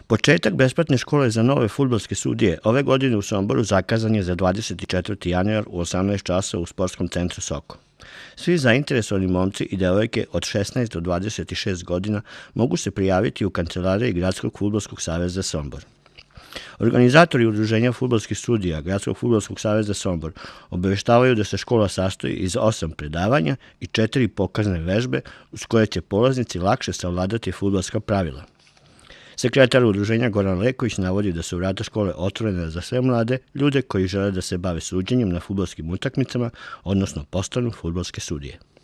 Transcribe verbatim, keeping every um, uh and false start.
Početak besplatne škole za nove fudbalske sudije ove godine u Somboru zakazan je za dvadeset četvrti januar u osamnaest časova u sportskom centru Soko. Svi zainteresovani momci i devojke od šesnaest do dvadeset šest godina mogu se prijaviti u kancelariji Gradskog fudbalskog saveza Sombor. Organizatori Udruženja fudbalskih sudija Gradskog fudbalskog saveza Sombor obaveštavaju da se škola sastoji iz osam predavanja i četiri pokazne vežbe uz koje će polaznici lakše savladati fudbalska pravila. Sekretar udruženja Goran Leković navodi da su vrata škole otvorene za sve mlade ljude koji žele da se bave suđenjem na fudbalskim utakmicama, odnosno postanu fudbalske sudije.